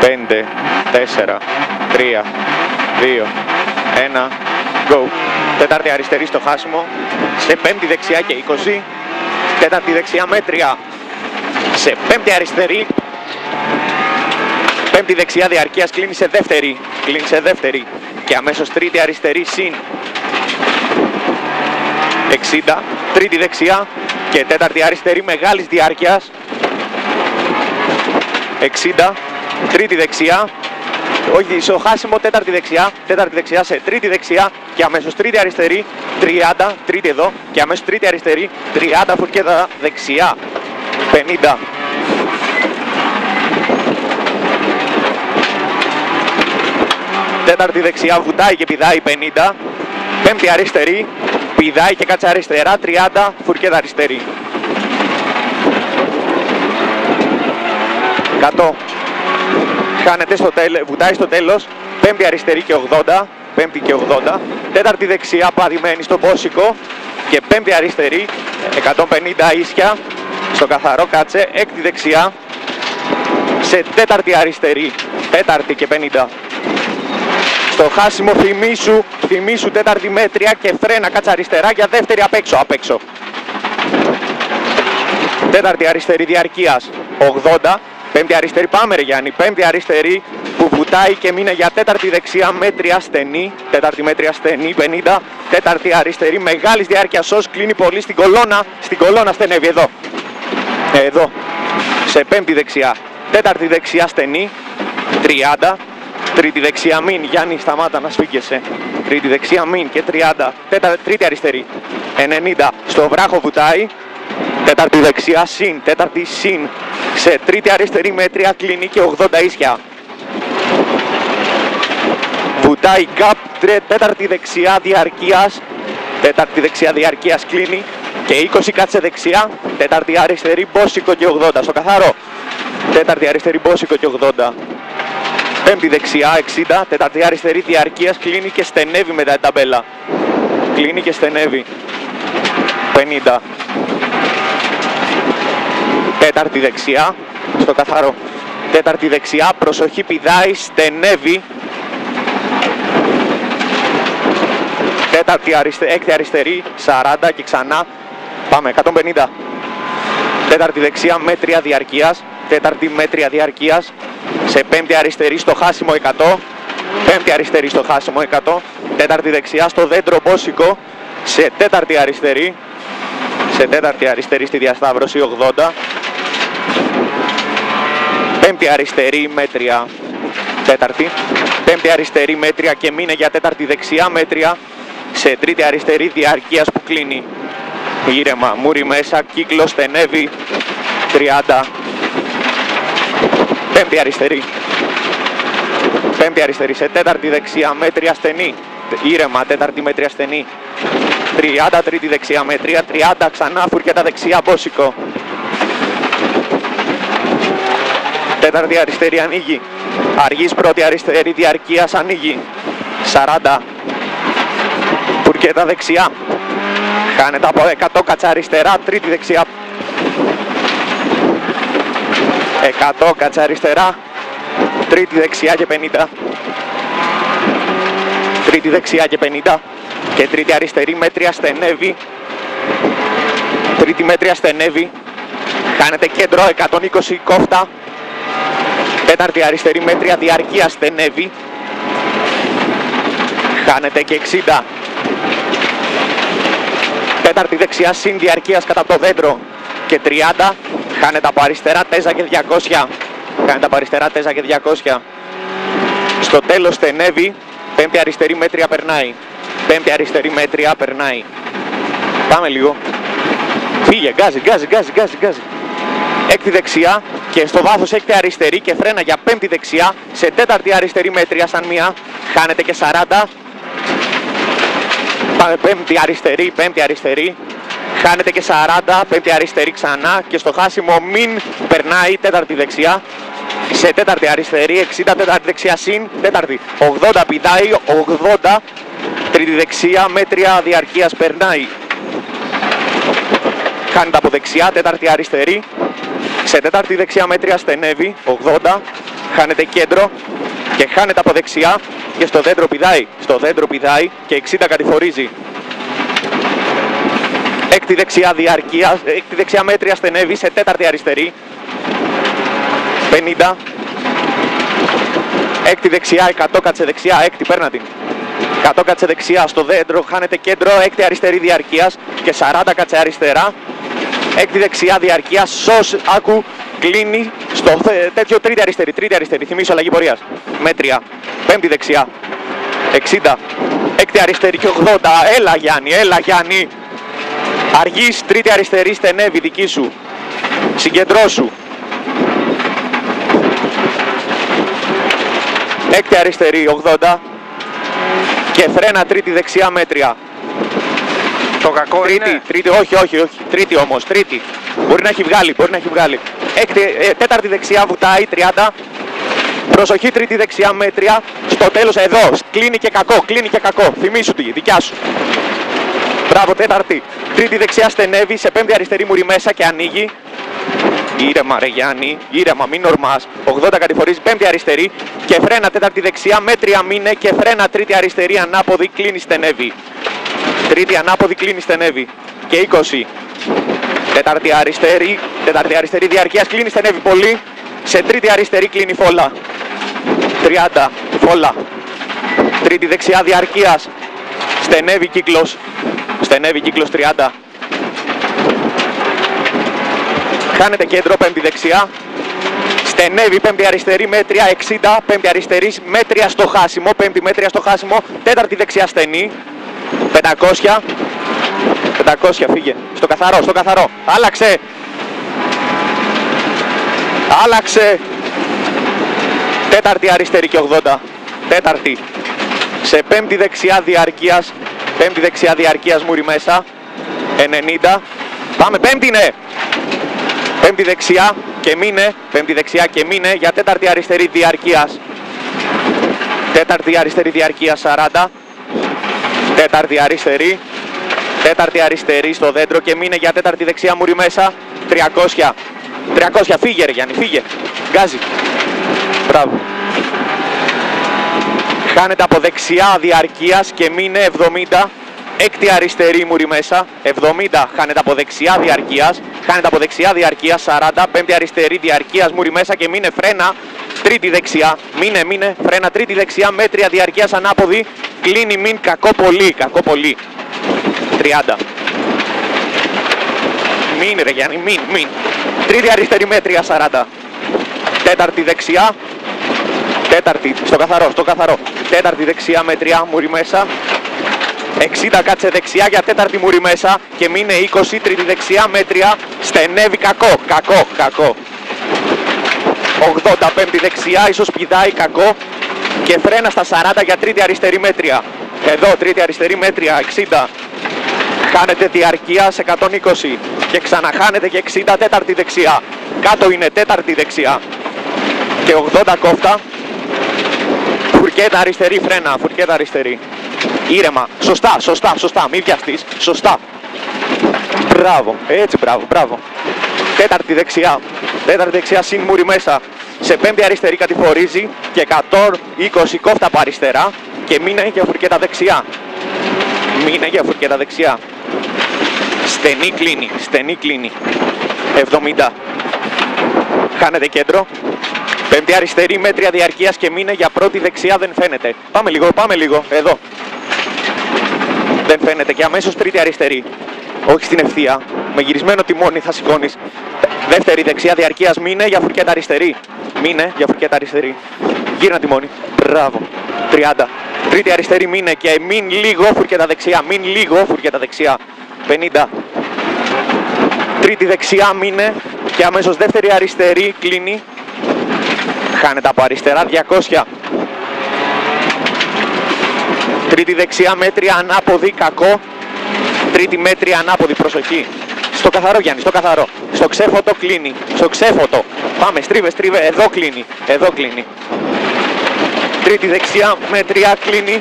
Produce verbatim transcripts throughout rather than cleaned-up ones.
πέντε, τέσσερα, τρία, δύο, ένα, go. Τέταρτη αριστερή στο χάσιμο, σε πέμπτη δεξιά και είκοσι. Τέταρτη δεξιά μέτρια, σε πέμπτη αριστερή. Πέμπτη δεξιά διαρκείας κλείνει σε δεύτερη, κλείνει σε δεύτερη και αμέσως τρίτη αριστερή συν εξήντα. Τρίτη δεξιά και τέταρτη αριστερή μεγάλης διάρκειας εξήντα. Τρίτη δεξιά, όχι στο χάσιμο, τέταρτη δεξιά, τέταρτη δεξιά σε τρίτη δεξιά και αμέσως τρίτη αριστερή τριάντα. Τρίτη εδώ και αμέσως τρίτη αριστερή τριάντα φουρκέτα δεξιά πενήντα. Τέταρτη δεξιά βουτάει και πηδάει πενήντα. Πέμπτη αριστερή πηδάει και κάτσε αριστερά τριάντα φουρκέτα αριστερή. εκατό. Χάνεται στο τέλος, βουτάει στο τέλος. Πέμπτη αριστερή και ογδόντα. Πέμπτη και ογδόντα. Τέταρτη δεξιά παδημένη στο πόσικο και πέμπτη αριστερή εκατόν πενήντα ίσια στο καθαρό κάτσε. Έκτη δεξιά σε τέταρτη αριστερή, τέταρτη και πενήντα. Στο χάσιμο θυμήσου, θυμήσου τέταρτη μέτρια και φρένα κάτσε αριστερά για δεύτερη απ' έξω, απ' έξω. Τέταρτη αριστερή διαρκείας ογδόντα. Πέμπτη αριστερή, πάμε ρε Γιάννη, πέμπτη αριστερή που βουτάει και μείνε για τέταρτη δεξιά μέτρια στενή, τέταρτη μέτρια στενή πενήντα. Τέταρτη αριστερή μεγάλης διάρκειας ως κλείνει πολύ στην κολόνα, στην κολόνα στενεύει εδώ, εδώ, σε πέμπτη δεξιά. Τέταρτη δεξιά στενή τριάντα. Τρίτη δεξιά μην, Γιάννη σταμάτα να σφίγγεσαι. Τρίτη δεξιά μην και τριάντα. Τέτα, τρίτη αριστερή ενενήντα. Στο βράχο βουτάει. Τέταρτη δεξιά συν, τέταρτη συν. Σε τρίτη αριστερή μέτρια κλείνει και ογδόντα ίσια. Βουτάει γκάπ, τέταρτη δεξιά διαρκείας. Τέταρτη δεξιά διαρκείας κλείνει και είκοσι κάτσε δεξιά. Τέταρτη αριστερή μπόσικο και ογδόντα στο καθαρό. Τέταρτη αριστερή μπόσικο και ογδόντα. Πέμπτη δεξιά εξήντα. Τέταρτη αριστερή διαρκείας κλείνει και στενεύει μετά την ταμπέλα. Κλείνει και στενεύει πενήντα. Τέταρτη δεξιά στο καθαρό. Τέταρτη δεξιά, προσοχή πηδάει, στενεύει. Τέταρτη αριστερή, έκτη αριστερή σαράντα και ξανά πάμε εκατόν πενήντα. Τέταρτη δεξιά μέτρια διαρκείας. Τέταρτη μέτρια διαρκείας σε πέμπτη αριστερή στο χάσιμο εκατό. Πέμπτη αριστερή στο χάσιμο εκατό. Τέταρτη δεξιά στο δέντρο μπόσικο σε τέταρτη αριστερή. Σε τέταρτη αριστερή στη διασταύρωση ογδόντα. Πέμπτη αριστερή μέτρια. Τέταρτη. Πέμπτη αριστερή μέτρια και μείνε για τέταρτη δεξιά μέτρια σε τρίτη αριστερή διαρκείας που κλείνει. Ήρεμα, μούρι μέσα, κύκλο στενεύει τριάντα. Πέμπτη αριστερή. Πέμπτη αριστερή σε τέταρτη δεξιά μέτρια στενή. Ήρεμα, τέταρτη μέτρια στενή. τριάντα, τρίτη δεξιά μέτρια, τριάντα ξανά φουρκέτα δεξιά μπόσικο. Τέταρτη αριστερή ανοίγει. Αργής πρώτη αριστερή διαρκείας ανοίγει. σαράντα. Φουρκέτα δεξιά. Χάνεται από εκατό κάτσα αριστερά, τρίτη δεξιά. εκατό κάτσα αριστερά, τρίτη δεξιά και πενήντα. Τρίτη δεξιά και πενήντα. Και τρίτη αριστερή μέτρια στενεύει. Τρίτη μέτρια στενεύει. Χάνεται κέντρο εκατόν είκοσι κόφτα. Τέταρτη αριστερή μέτρια διαρκεία στενεύει. Χάνεται και εξήντα. Τέταρτη δεξιά συν διαρκείας κατά το δέντρο και τριάντα. Χάνεται από αριστερά τέζα και διακόσια. Χάνεται από αριστερά τέζα και διακόσια. Στο τέλος στενεύει. Πέμπτη αριστερή μέτρια περνάει. Πέμπτη αριστερή μέτρια περνάει. Πάμε λίγο. Φύγε, γκάζι, γκάζι, γκάζι, γκάζι, γκάζι. Έκτη δεξιά και στο βάθος έκτη αριστερή και φρένα για πέμπτη δεξιά σε τέταρτη αριστερή μέτρια σαν μία. Χάνεται και σαράντα. Πάμε πέμπτη αριστερή, πέμπτη αριστερή. Χάνεται και σαράντα, πέμπτη αριστερή ξανά και στο χάσιμο μην περνάει τέταρτη δεξιά. Σε τέταρτη αριστερή, εξήντα, τέταρτη δεξιά συν, τέταρτη, ογδόντα πηδάει, ογδόντα, τρίτη δεξιά, μέτρια διαρκείας περνάει. Χάνεται από δεξιά, τέταρτη αριστερή, σε τέταρτη δεξιά μέτρια στενεύει, ογδόντα, Χάνεται κέντρο και χάνεται από δεξιά και στο δέντρο πηδάει. Στο δέντρο πηδάει και εξήντα κατηφορίζει. Έκτη δεξιά διαρκεία, έκτη δεξιά μέτρια στενεύει σε τέταρτη αριστερή. πενήντα. Έκτη δεξιά, εκατό κάτσε δεξιά, έκτη παίρνα την. εκατό κάτσε δεξιά στο δέντρο, χάνεται κέντρο, έκτη αριστερή διαρκείας και σαράντα κάτσε αριστερά. Έκτη δεξιά διαρκείας, σως, άκου, κλείνει στο τέτοιο τρίτη αριστερή, τρίτη αριστερή, θυμίσω αλλαγή πορείας. Μέτρια, πέμπτη δεξιά, εξήντα, έκτη αριστερή και ογδόντα, έλα Γιάννη, έλα Γιάννη. Αργής, τρίτη αριστερή, στενεύει, δική σου. Συγκεντρώσου. Έκτη αριστερή, ογδόντα. Και φρένα τρίτη δεξιά μέτρια. Το κακό τρίτη, είναι. Τρίτη, όχι, όχι, όχι. Τρίτη όμως, τρίτη. Μπορεί να έχει βγάλει, μπορεί να έχει βγάλει. Έκτη, ε, τέταρτη δεξιά βουτάει, τριάντα. Προσοχή, τρίτη δεξιά μέτρια. Στο τέλος εδώ, κλείνει και κακό, κλείνει και κακό. Θυμήσου τη, δικιά σου. Μπράβο, τέταρτη. Τρίτη δεξιά στενεύει, σε πέμπτη αριστερή μουρι μέσα και ανοίγει. Ήρεμα ρε Γιάννη, ήρεμα, μην ορμάς. ογδόντα κατηφορίζει, πέμπτη αριστερή και φρένα τέταρτη δεξιά, μέτρια μείνε και φρένα τρίτη αριστερή ανάποδη, κλείνει στενεύει. Τρίτη ανάποδη, κλείνει στενεύει. Και είκοσι. Τέταρτη αριστερή, τέταρτη αριστερή διαρκείας, κλείνει στενεύει πολύ. Σε τρίτη αριστερή κλείνει φόλα. τριάντα, φόλα. Τρίτη δεξιά διαρκείας, στενεύει κύκλος. Στενεύει κύκλος τριάντα. Χάνεται κέντρο, πέμπτη δεξιά. Στενεύει πέμπτη αριστερή, μέτρια εξήντα. Πέμπτη αριστερή, μέτρια στο χάσιμο. Πέμπτη μέτρια στο χάσιμο. Τέταρτη δεξιά στενή. πεντακόσια. πεντακόσια, φύγε. Στο καθαρό, στο καθαρό. Άλλαξε. Άλλαξε. Τέταρτη αριστερή και ογδόντα. Τέταρτη. Σε πέμπτη δεξιά διαρκείας. Πέμπτη δεξιά διαρκείας μουρι μέσα. ενενήντα. Πάμε, πέμπτη είναι. Πέμπτη δεξιά και μείνε. Πέμπτη δεξιά και μείνε για τέταρτη αριστερή διαρκείας. Τέταρτη αριστερή διαρκείας σαράντα. Τέταρτη αριστερή. Τέταρτη αριστερή στο δέντρο και μείνε για τέταρτη δεξιά μουρι μέσα. τριακόσια. τριακόσια, φύγε ρε Γιάννη, φύγε. Γκάζει. Μπράβο. Χάνεται από δεξιά διαρκείας και μείνε εβδομήντα. Έκτη αριστερή μουρι μέσα, εβδομήντα. Χάνεται από δεξιά διαρκείας. Χάνεται από δεξιά διαρκείας, σαράντα. Πέμπτη αριστερή διαρκείας μουρι μέσα και μείνε φρένα. Τρίτη δεξιά. Μείνε, μείνε. Φρένα τρίτη δεξιά. Μέτρια διαρκείας ανάποδη. Κλείνει μην, κακό πολύ. Κακό πολύ. τριάντα. Μην ρε Γιάννη, μην, μην. Τρίτη αριστερή μέτρια, σαράντα. Τέταρτη δεξιά. Τέταρτη, στο καθαρό, στο καθαρό. Τέταρτη δεξιά μέτρια, μουρι μέσα. εξήντα κάτσε δεξιά για τέταρτη μουρι μέσα και μείνε είκοσι, τρίτη δεξιά μέτρια, στενεύει κακό, κακό, κακό. ογδόντα πέμπτη δεξιά, ίσως πηδάει κακό και φρένα στα σαράντα για τρίτη αριστερή μέτρια. Εδώ τρίτη αριστερή μέτρια, εξήντα. Χάνεται διαρκεία σε εκατόν είκοσι και ξαναχάνεται και εξήντα, τέταρτη δεξιά. Κάτω είναι τέταρτη δεξιά και ογδόντα κόφτα. Φουρκέτα αριστερή, φρένα, φουρκέτα αριστερή. Ήρεμα, σωστά, σωστά, σωστά, μην βιαστείς, σωστά. Μπράβο, έτσι, μπράβο, μπράβο. Τέταρτη δεξιά, τέταρτη δεξιά συν μουρι μέσα. Σε πέμπτη αριστερή κατηφορίζει και εκατόν είκοσι κόφτα από αριστερά και μείνε για φουρκέτα δεξιά. Μείνε για φουρκέτα δεξιά. Στενή κλείνει, στενή κλείνει. εβδομήντα. Χάνεται κέντρο. Πέμπτη αριστερή μέτρια διαρκείας και μείνε για πρώτη δεξιά, δεν φαίνεται. Πάμε λίγο, πάμε λίγο, εδώ. Δεν φαίνεται και αμέσως τρίτη αριστερή. Όχι στην ευθεία, με γυρισμένο τιμόνι θα σηκώνεις. Δεύτερη δεξιά διαρκείας, μείνε για φουρκέτα αριστερή. Μείνε για φουρκέτα αριστερή. Γύρνα τιμόνι. Μπράβο. τριάντα. Τρίτη αριστερή μείνε και μην λίγο φουρκέτα δεξιά. Μην λίγο φουρκέτα δεξιά. πενήντα. Τρίτη δεξιά μείνε και αμέσως δεύτερη αριστερή κλείνει. Χάνεται από αριστερά, διακόσια. Τρίτη δεξιά μέτρια ανάποδη, κακό. Τρίτη μέτρια ανάποδη, προσοχή. Στο καθαρό Γιάννη, στο καθαρό. Στο ξέφωτο κλείνει. Στο ξέφωτο. Πάμε, στρίβε, στρίβε. Εδώ κλείνει. Εδώ κλείνει. Τρίτη δεξιά μέτρια κλείνει.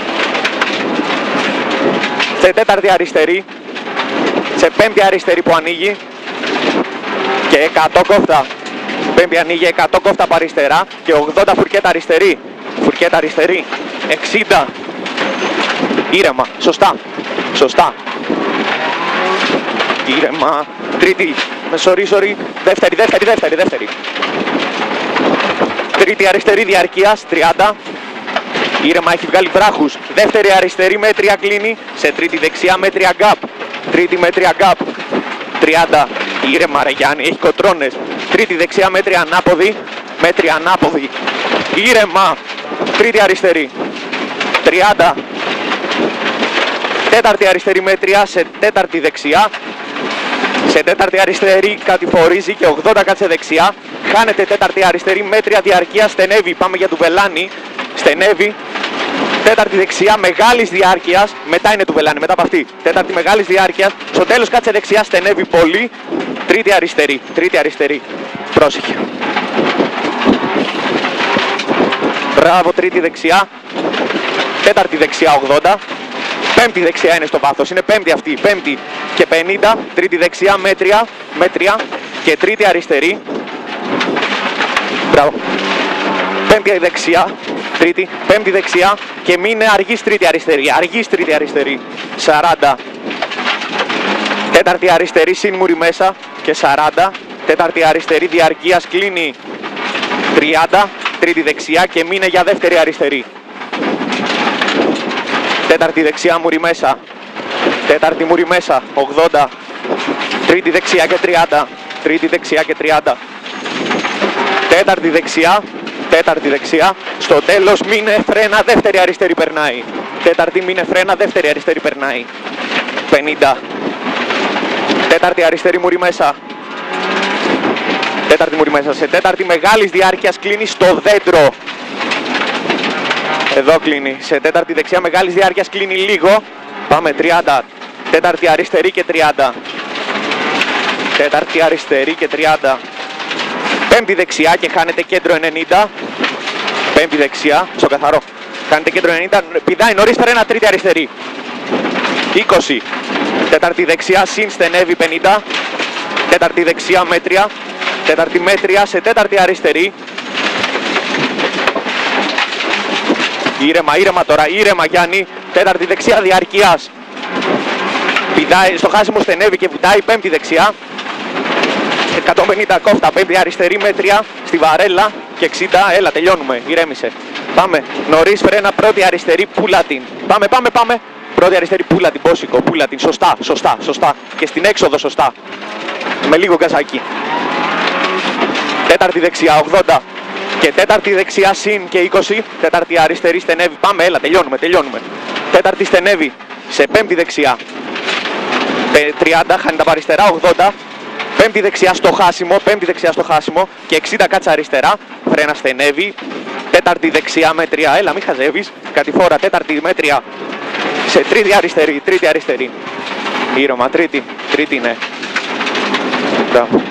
Σε τέταρτη αριστερή. Σε πέμπτη αριστερή που ανοίγει. Και εκατό κόφτα. Πέμπτη ανοίγει εκατό κόφτα από αριστερά και ογδόντα φουρκέτα αριστερή. Φουρκέτα αριστερή. εξήντα. Ήρεμα. Σωστά. Σωστά. Ήρεμα. Τρίτη. Με sorry, sorry. Δεύτερη, δεύτερη, δεύτερη, δεύτερη. Τρίτη αριστερή διαρκείας. τριάντα. Ήρεμα, έχει βγάλει βράχους. Δεύτερη αριστερή μέτρια κλείνει. Σε τρίτη δεξιά μέτρια γκάπ. Τρίτη μέτρια γκάπ. τριάντα. Ήρεμα ρε Γιάννη, έχει κοτρώνες. Τρίτη δεξιά μέτρια ανάποδη. Μέτρια ανάποδη. Ήρεμα. Τρίτη αριστερή. τριάντα. Τέταρτη αριστερή μέτρια σε τέταρτη δεξιά. Σε τέταρτη αριστερή κατηφορίζει και ογδόντα κάτσε δεξιά. Χάνεται τέταρτη αριστερή μέτρια διαρκεία. Στενεύει. Πάμε για του Βελάνη. Στενεύει. Τέταρτη δεξιά μεγάλης διάρκειας. Μετά είναι του Βελάνη. Μετά από αυτή. Τέταρτη μεγάλης διάρκειας. Στο τέλος κάτσε δεξιά. Στενεύει πολύ. Τρίτη αριστερή. Τρίτη αριστερή. Πρόσεχε. Μπράβο. Τρίτη δεξιά. Τέταρτη δεξιά ογδόντα. Πέμπτη δεξιά είναι στο βάθος. Είναι πέμπτη αυτή. Πέμπτη και πενήντα. Τρίτη δεξιά μέτρια. Μέτρια. Και τρίτη αριστερή. Μπράβο. Πέμπτη δεξιά. Τρίτη. Πέμπτη δεξιά. Και μείνε αργής τρίτη αριστερή. Αργής τρίτη αριστερή. σαράντα. Τέταρτη αριστερή σύνμουρη μέσα. Και σαράντα. Τέταρτη αριστερή διαρκείας κλείνει. τριάντα. Τρίτη δεξιά και μείνε για δεύτερη αριστερή. Τέταρτη δεξιά μουρι μέσα. Τέταρτη μουρι μέσα. ογδόντα. Τρίτη δεξιά και τριάντα. Τρίτη δεξιά και τριάντα. Τέταρτη δεξιά. Τέταρτη δεξιά. Στο τέλος μείνε φρένα. Δεύτερη αριστερή περνάει. Τέταρτη μείνε φρένα. Δεύτερη αριστερή περνάει. πενήντα. Τέταρτη αριστερή μουρι μέσα. Τέταρτη μουρι μέσα. Σε τέταρτη μεγάλης διάρκειας κλείνει στο δέντρο. Εδώ κλείνει. Σε τέταρτη δεξιά μεγάλης διάρκειας κλείνει λίγο. Πάμε τριάντα. Τέταρτη αριστερή και τριάντα. Τέταρτη αριστερή και τριάντα. Πέμπτη δεξιά και χάνεται κέντρο ενενήντα. Πέμπτη δεξιά. Στο καθαρό. Χάνεται κέντρο ενενήντα. Πηδάει νωρίς φρένα. Τρίτη αριστερή. είκοσι. Τέταρτη δεξιά συν στενεύει πενήντα. Τέταρτη δεξιά μέτρια. Τέταρτη μέτρια σε τέταρτη αριστερή. Ήρεμα, ήρεμα τώρα, ήρεμα Γιάννη. Τέταρτη δεξιά διαρκείας. Πηδάει, στο χάσιμο στενεύει και βουτάει. Πέμπτη δεξιά. εκατόν πενήντα κόφτα. Πέμπτη αριστερή μέτρια στη βαρέλα. Και εξήντα. Έλα, τελειώνουμε. Ηρέμησε. Πάμε. Νωρίς φρένα. Πρώτη αριστερή. Πούλα την. Πάμε, πάμε, πάμε. Πρώτη αριστερή. Πούλα την. Πόσικο. Πούλα την. Σωστά, σωστά, σωστά. Και στην έξοδο σωστά. Με λίγο γκαζάκι. Τέταρτη δεξιά. ογδόντα. Και τέταρτη δεξιά συν και είκοσι. Τέταρτη αριστερή στενεύει. Πάμε, έλα, τελειώνουμε, τελειώνουμε. Τέταρτη στενεύει σε πέμπτη δεξιά. τριάντα, χάνει τα αριστερά, ογδόντα. Πέμπτη δεξιά στο χάσιμο, πέμπτη δεξιά στο χάσιμο. Και εξήντα κάτσα αριστερά. Φρένα στενεύει. Τέταρτη δεξιά μέτρια, έλα, μην χαζεύεις. Κατηφόρα, τέταρτη μέτρια. Σε τρίτη αριστερή, τρίτη αριστερή. Ήρωμα, τρίτη, τρίτη είναι. Μπράβο.